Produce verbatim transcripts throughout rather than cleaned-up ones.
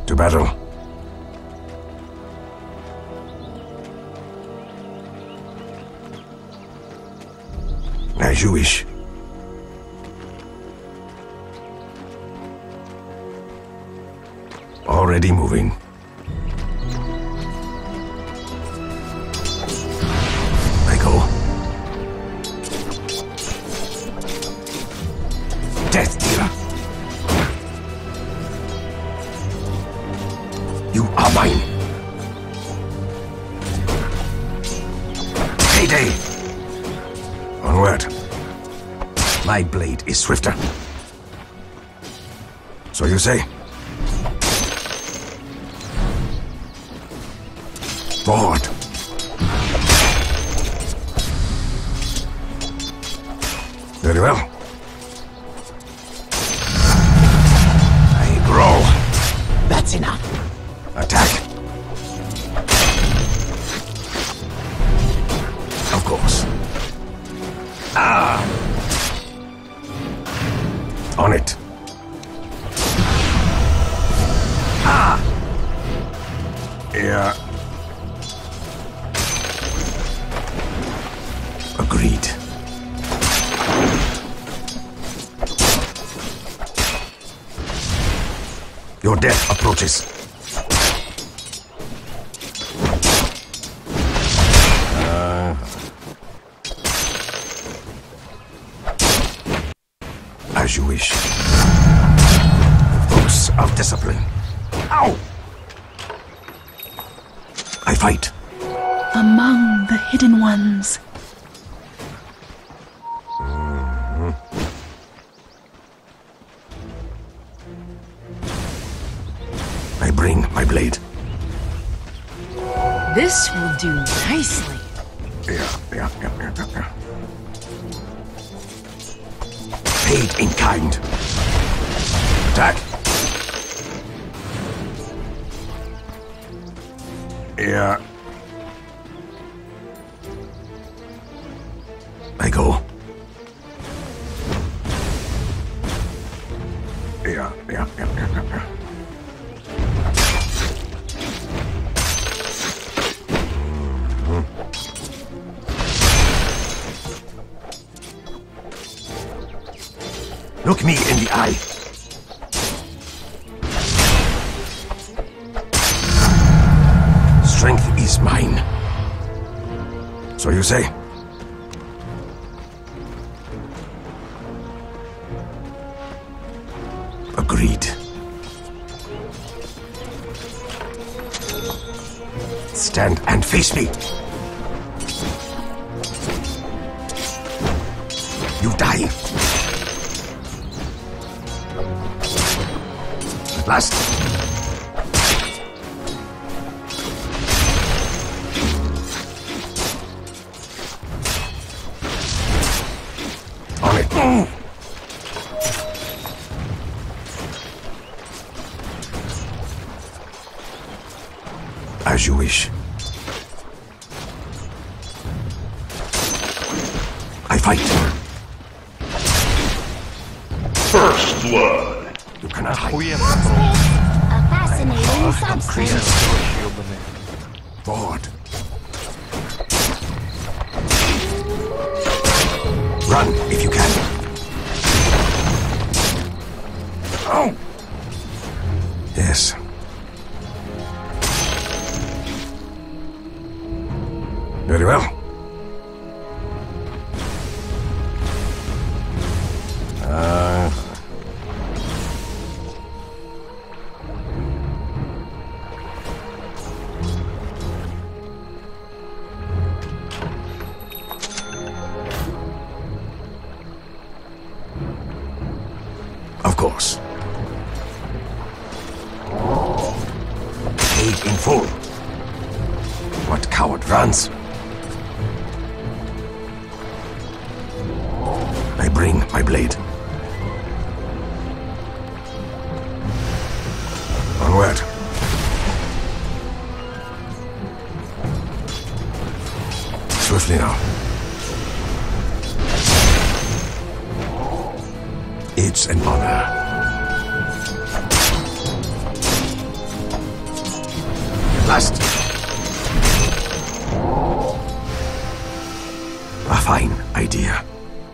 To battle. As you wish. Already moving. I go. Death dealer. You are mine. Payday. Onward. My blade is swifter. So you say? Forward. Very well. I growl. That's enough. Attack. Of course. Ah. On it. Ah. Yeah. Agreed. Your death approaches. Uh, as you wish. Force of discipline. Ow! I fight. Among the hidden ones. I bring my blade. This will do nicely. Yeah, yeah, yeah, yeah, yeah, yeah. Paid in kind. Attack. Yeah. I go. Yeah, yeah, yeah, yeah, yeah, yeah. Look me in the eye. Strength is mine. So you say? Agreed. Stand and face me. You die. At last. On it. Mm. As you wish. I fight. First blood. You cannot hide. A fascinating substance. Forward. Run if you can. Oh! Yes. Very well. Uh... Of course. Paid in full. What coward runs? I bring my blade. Onward. Swiftly now. It's an honor. at last. A fine idea.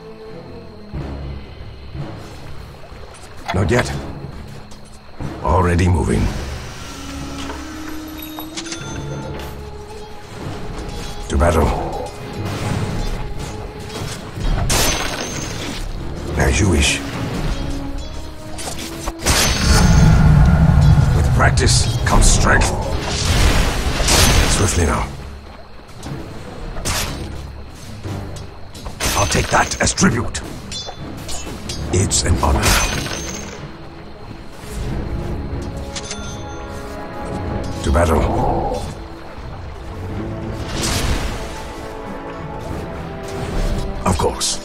Not yet. Already moving. To battle. As you wish. With practice comes strength. Swiftly now. I'll take that as tribute. It's an honor. To battle. Of course.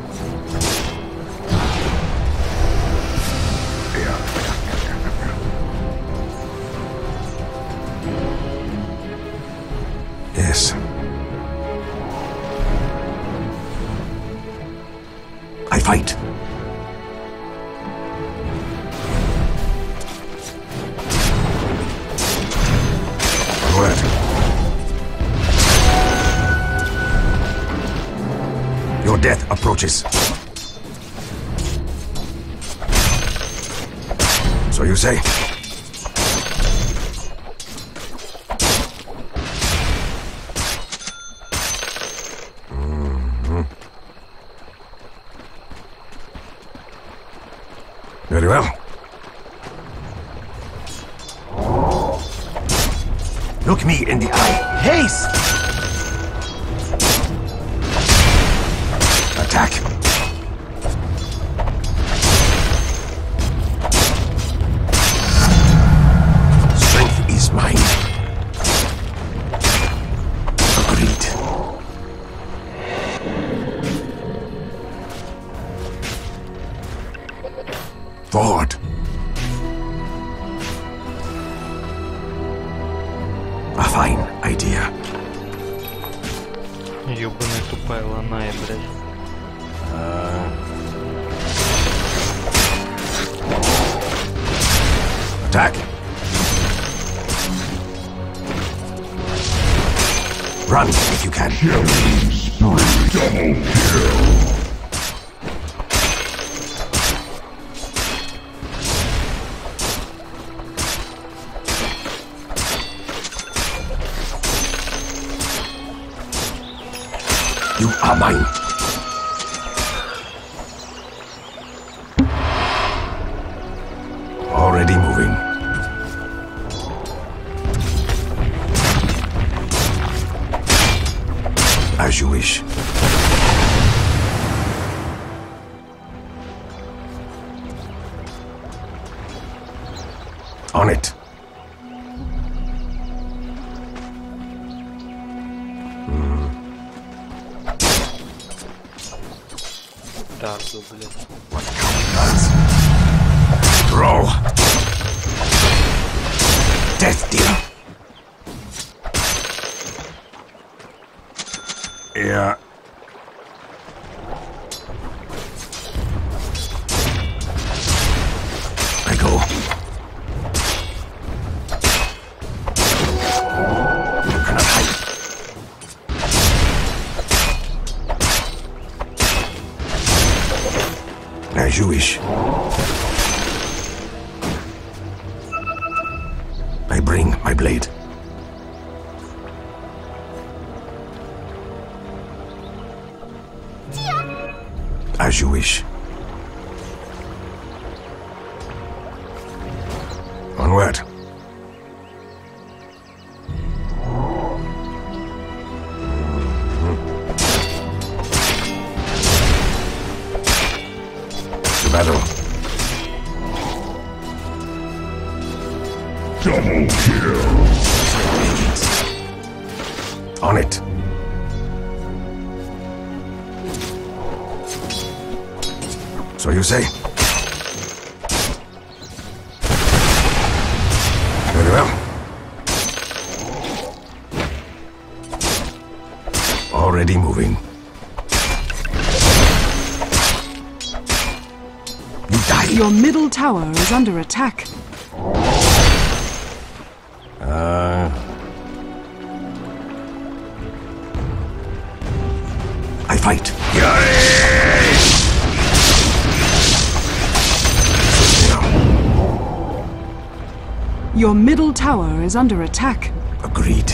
Yes. I fight. Word. Your death approaches. So you say? Mm-hmm. Very well. Look me in the eye. Haste! Attack. Strength is mine. Agreed. Forward. A fine idea. Ёбаная тупая ланая, блядь. Attack. Run if you can. Killing spree. Double kill. You are mine. Already moving. As you wish. On it. Так, блядь. What counterparts? Throw. Death dealer. Yeah. I go. You cannot hide. As you wish. I bring my blade. As you wish. Onward. To battle. Double kill. On it. So you say? Very well. Already moving. You die. Your middle tower is under attack. Uh... fight. Your middle tower is under attack. Agreed.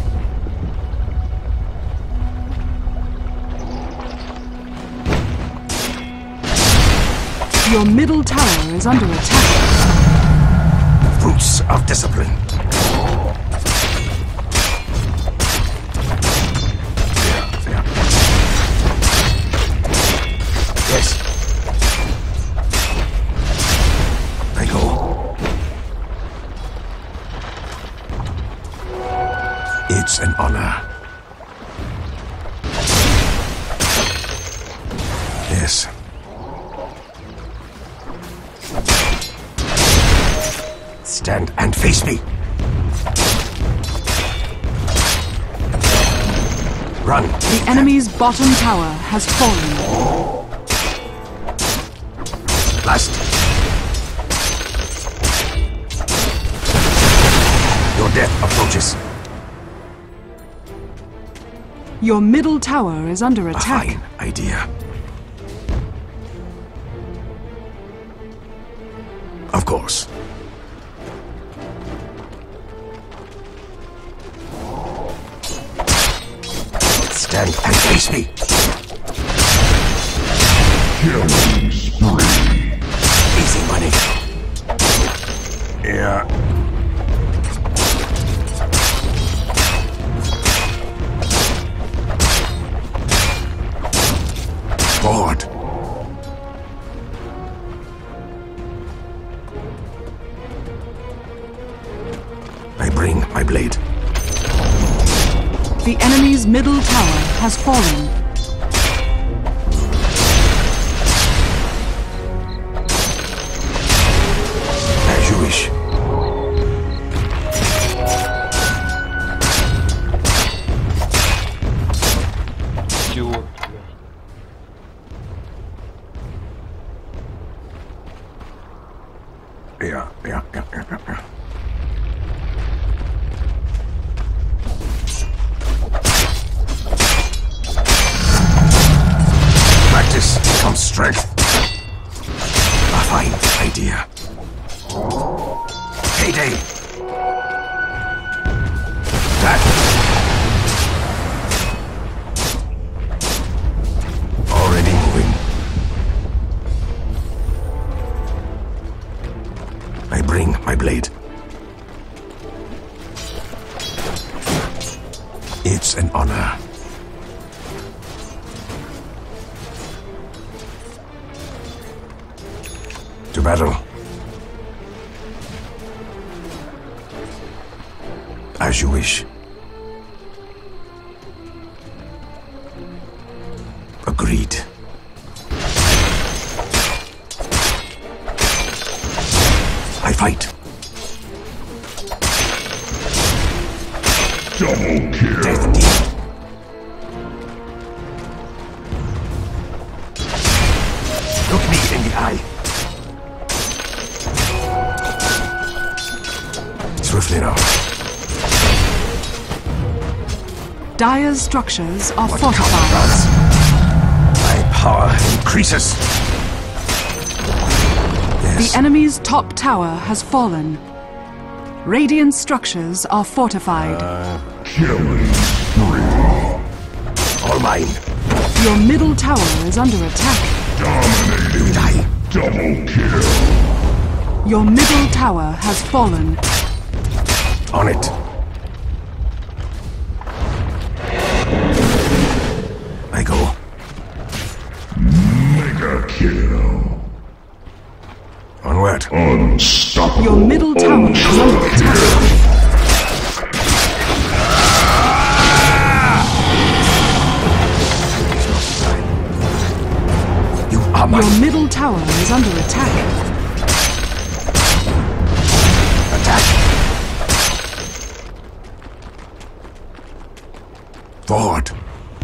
Your middle tower is under attack. Fruits of discipline. There, there. Yes. I go. It's an honor. Yes. Stand and face me. Run. The enemy's bottom tower has fallen. Last. Your death approaches. Your middle tower is under A attack. fine idea. Of course. Stand and face me. Killing spree. Easy money. Yeah. Forward. I bring my blade. The enemy's middle tower has fallen. As you wish. Идиот, блядь. Yeah, yeah, yeah, yeah, yeah, yeah. Practice becomes strength. A fine idea. Heyday! That. Already moving. I bring my blade. It's an honor. To battle. As you wish. Agreed. I fight. Double kill. Death deed. Look me in the eye. Swiftly now. Dire's structures are What fortified. coward does. My power increases. Yes. The enemy's top tower has fallen. Radiant structures are fortified. Killing spree. All mine. Your middle tower is under attack. Dominating. Die. Double kill. Your middle tower has fallen. On it. I go. Mega kill. Onward. Unstoppable. Your middle tower is under attack. You are mine. Your middle tower is under attack. Attack. Forward.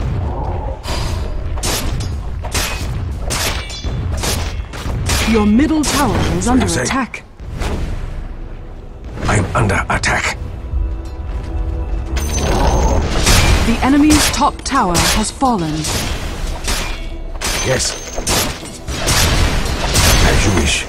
Your middle tower is under Say. attack. I'm under attack. The enemy's top tower has fallen. Yes. As you wish.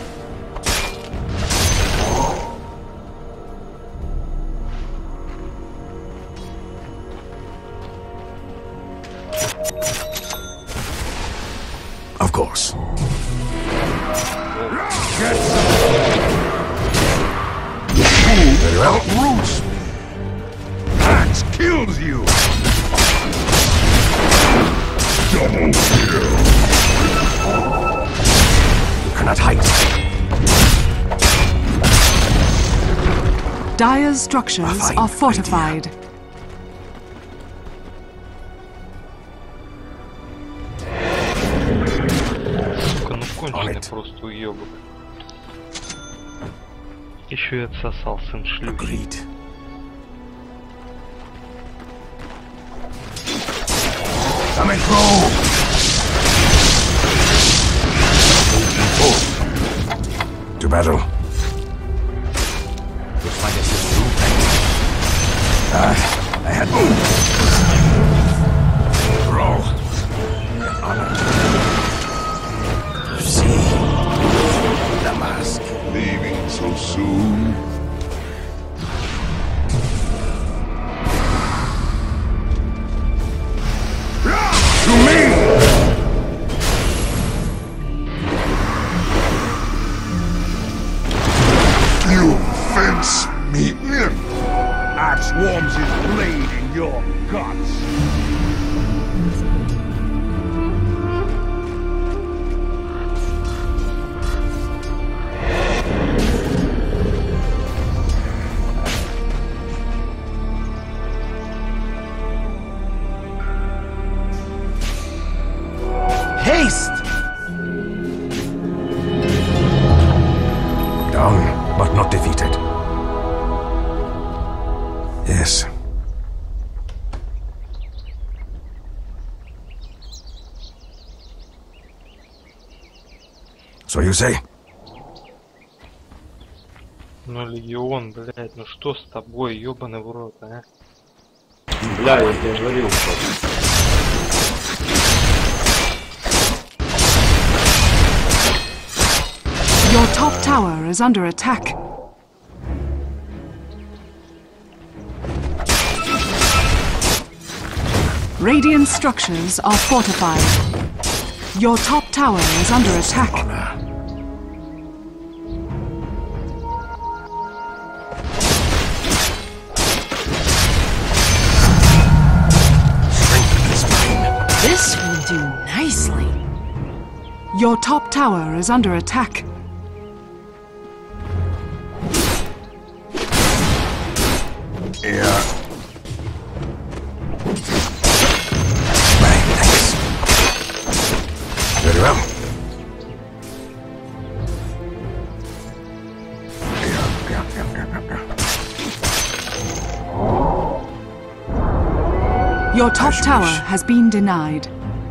Of course. Very well. Roots. Axe kills you. Double kill. You cannot hide. Dire's structures fine are fortified. Сука, ну конченый просто уёбок. Еще и отсосал сын шлюхи. Agreed. Coming through. To battle. Looks like it's just true. Ah, I had roll. Honor. See the mask. Leaving so soon. To me. You fence me in. Axe warms his blade in your guts. Haste! Down, but not defeated. Yes. So you say? Ну, Легион, блядь, ну что с тобой, ёбаный в рот, а? Бля, я тебе говорил, что... Your top tower is under attack. Radiant structures are fortified. Your top tower is under attack. Honor. Strength is mine. This will do nicely. Your top tower is under attack. Yeah. Right, thanks. Very well. Yeah, yeah, yeah, yeah, yeah. Your top As you tower wish. has been denied.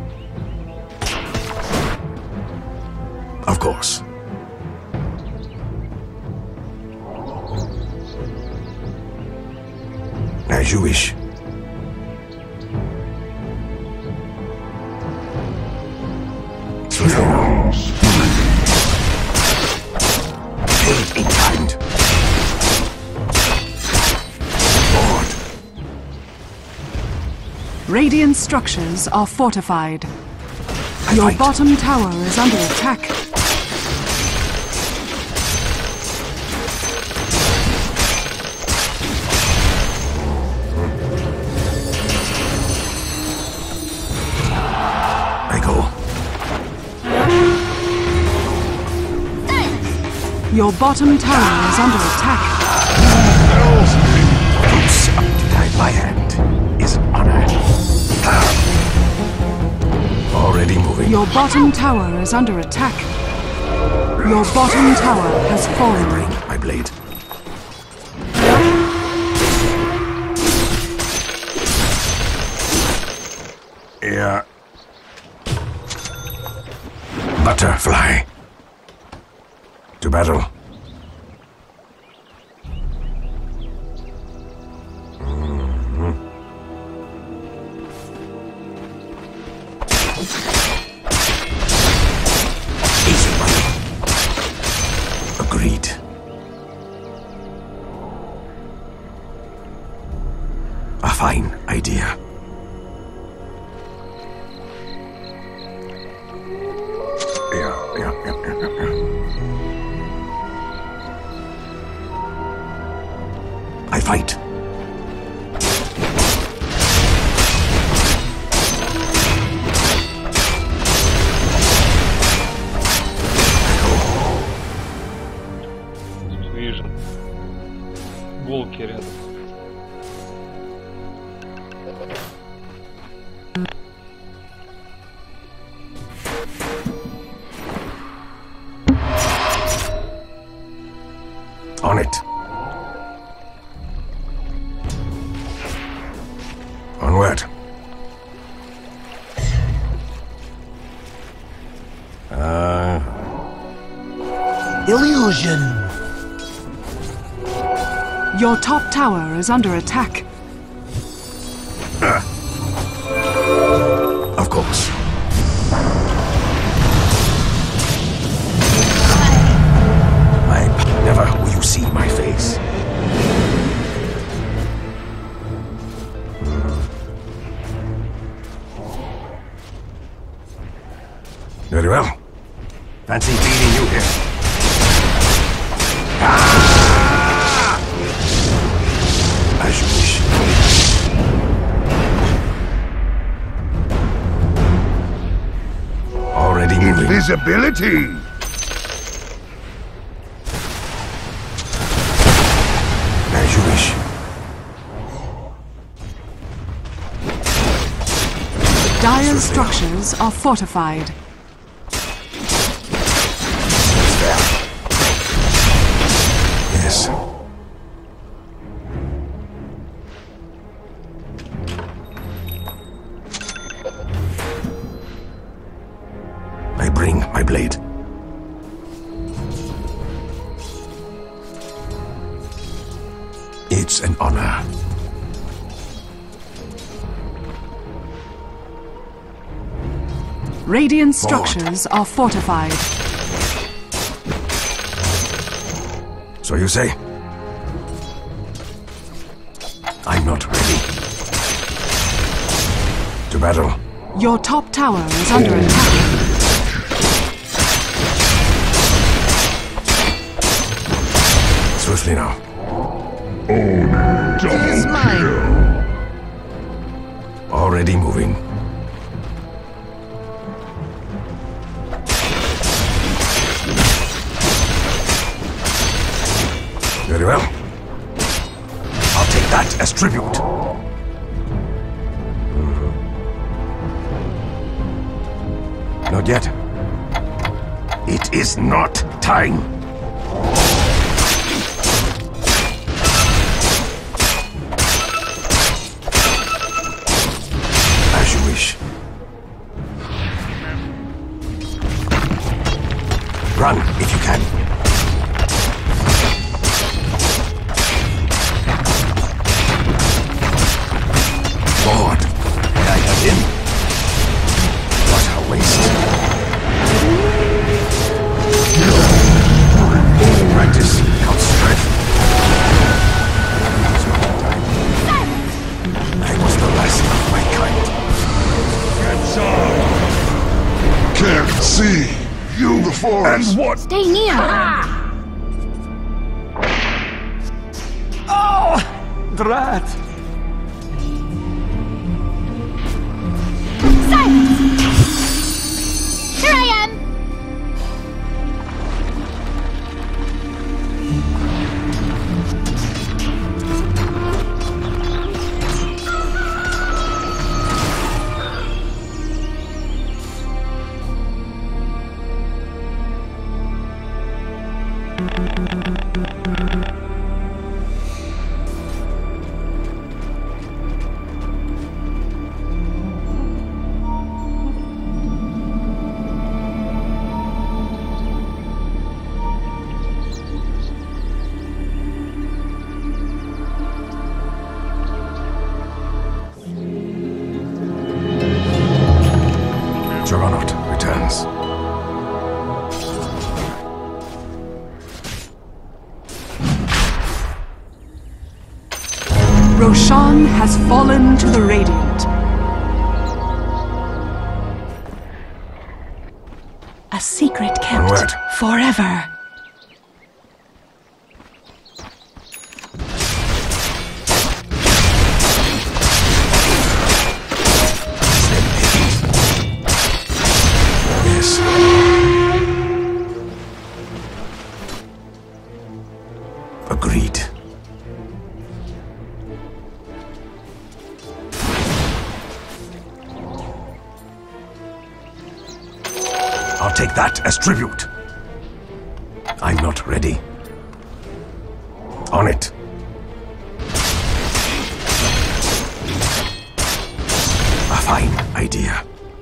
Of course. As you wish. Paid in kind. Lord. Radiant structures are fortified. I Your fight. bottom tower is under attack. I go. Your bottom tower is under attack. Roots up to guide my hand is an honor. Already moving. Your bottom tower is under attack. Your bottom tower has fallen. Bring my blade. Yeah. Butterfly. To battle. Mhm. Agreed. A fine idea. Yeah, yeah, yeah, yeah, yeah, yeah. I fight. Вижу. Волки рядом. On it. Onward. Uh... Illusion! Your top tower is under attack. Uh. Of course. I never will you see my face. Very well. Fancy beating you here. Ah! As you wish. Already moving. Invisibility! As you wish. Dire's structures are fortified. Yes. I bring my blade. It's an honor. Radiant structures are fortified. So you say? I'm not ready. To battle. Your top tower is under attack. Swiftly now. Double kill! Already moving. Very well. I'll take that as tribute. Mm-hmm. Not yet. It is not time. As you wish. Run if you can. Lord, may I have him? What a waste. Practice comes strength. I was the last of my kind. Can't see! You the forest! And what? Stay near. Oh! Drat! Silence! Here I am! Juggernaut returns. Roshan has fallen to the Radiant. A secret kept Onward. forever. Yes. Agreed. I'll take that as tribute. I'm not ready. On it. A fine idea.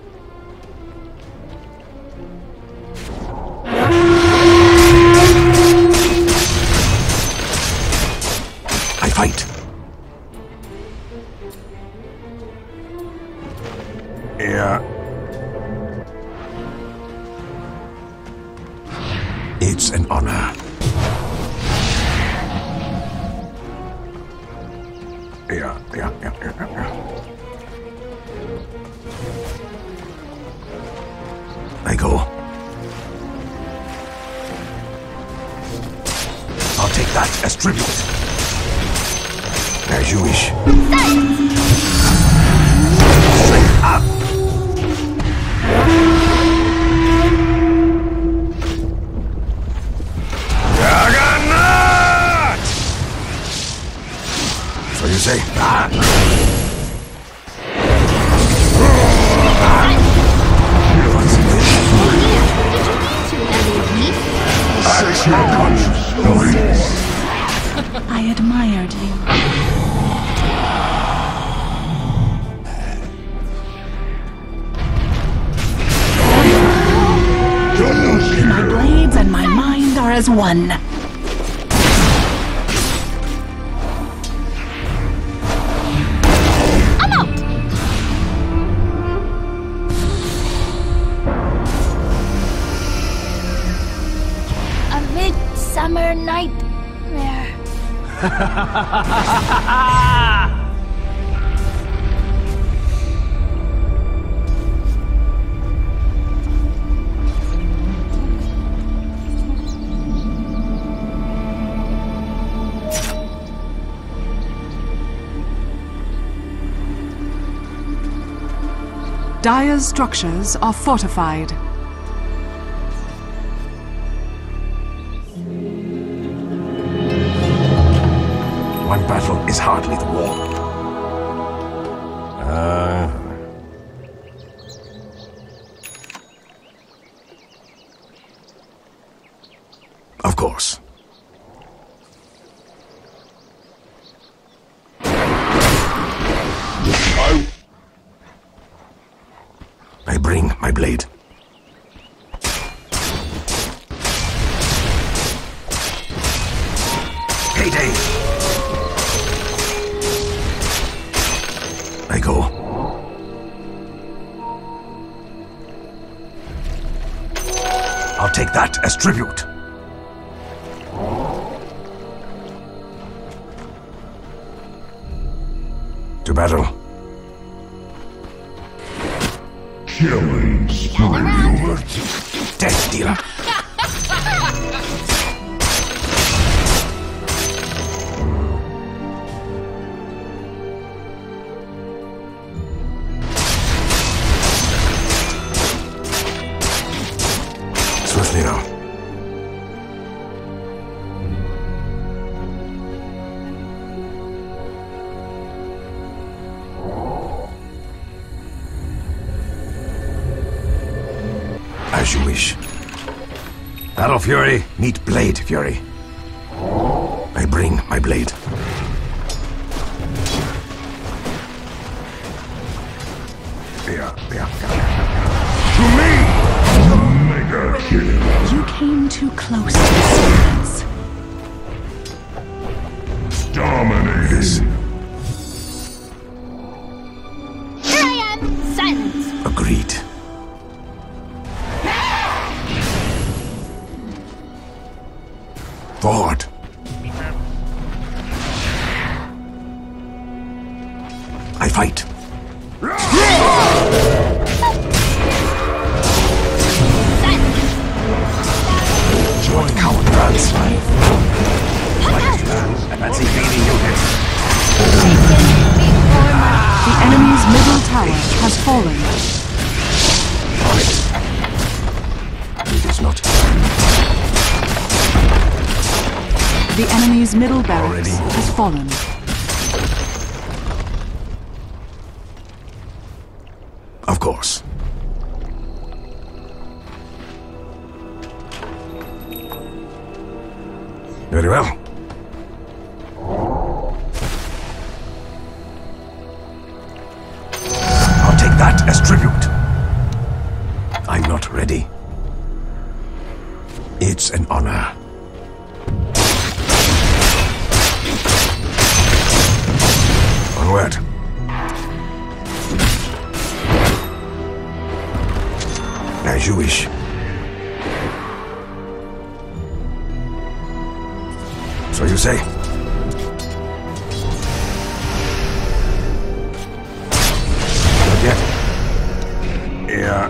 I fight. Yeah. It's an honor. Yeah, yeah, yeah, yeah, yeah. I go. I'll take that as tribute. As you wish. Straight up. Juggernaut! So you say? Ah. I admired you. My blades and my mind are as one. I'm out! A midsummer nightmare. Dire's structures are fortified. One battle is hardly the war. Uh... Of course. I bring my blade. Heyday! I go. I'll take that as tribute. To battle. Killing spree. Death dealer. Swiftly now. As you wish. Battle Fury, meet Blade Fury. I bring my blade. Yeah, yeah, yeah. To me! Mega kill. You came too close to the seas. Dominating. Here I am! Silence! Agreed. Forward. fight. What coward runs? I fancy beating you here. The enemy's middle tower has fallen. On it. It is not. The enemy's middle barracks Already. has fallen. Of course. Very well. I'll take that as tribute. I'm not ready. It's an honor. Onward. As you wish. So you say? Not yet. Yeah.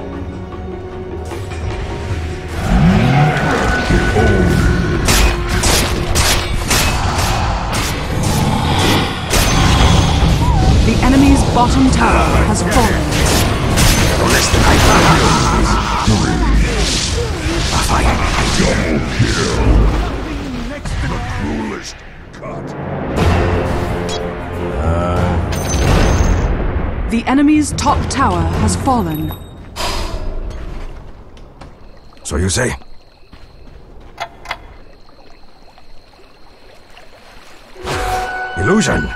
The enemy's bottom tower has fallen. No less than I A fine idea. Next to the cruelest cut. The enemy's top tower has fallen. So you say? Illusion.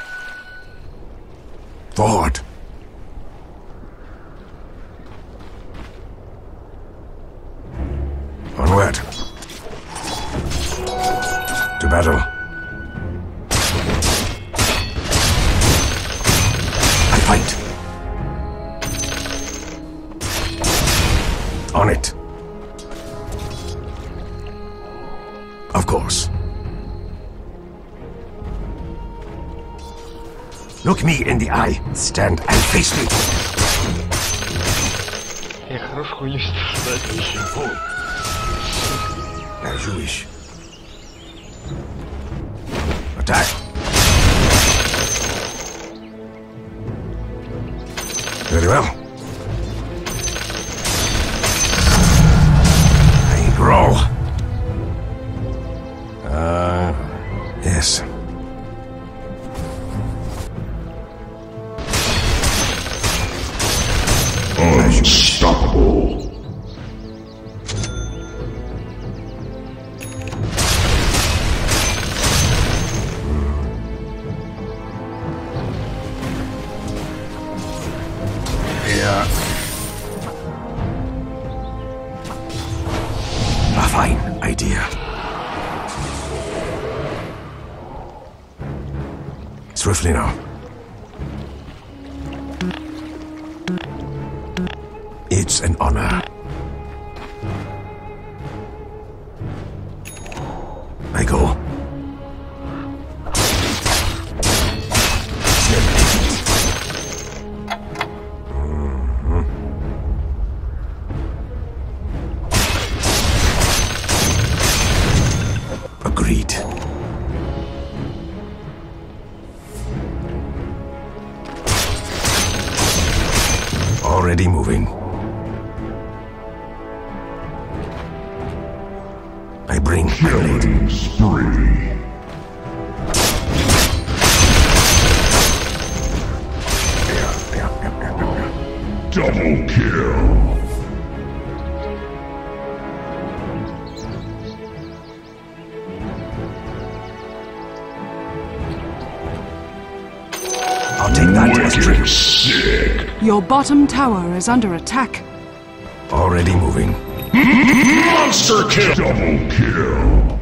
Forward. Onward. To battle. I fight. On it. Of course. Look me in the eye. Stand and face me. Я хорош хуйню ждать. As you wish. Attack. Very well. I grow. Uh, yes. Unstoppable. Yeah. A fine idea. Swiftly now. It's an honor. I go. Agreed. Already moving. I bring Killing spree. Double kill. I'll take that as tribute. Sick. Your bottom tower is under attack. Already moving. Monster kill. Double kill.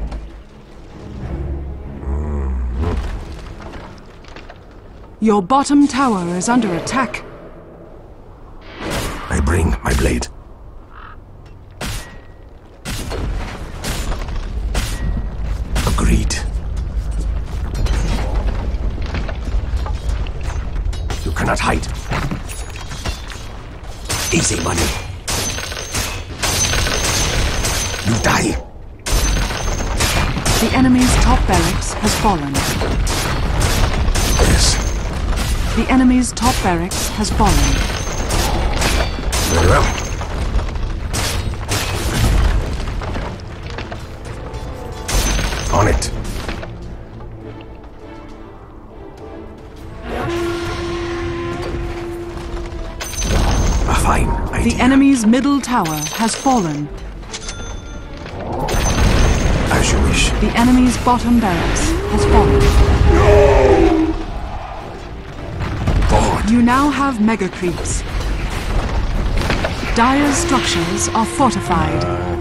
Your bottom tower is under attack. I bring my blade. Agreed. cannot hide. Easy money. You die. The enemy's top barracks has fallen. Yes. The enemy's top barracks has fallen. Very well. On it. A fine idea. The enemy's middle tower has fallen. As you wish. The enemy's bottom barracks has fallen. Forward. You now have mega creeps. Dire's structures are fortified.